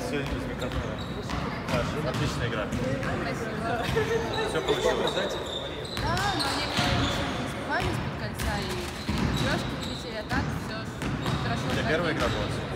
сегодня без микрофона. Хорошо, отличная игра. Спасибо. Все получилось. Да, но некоторые ничего не успевали из-под кольца, и девушки вылетели, а так все хорошо. У тебя первая игра была?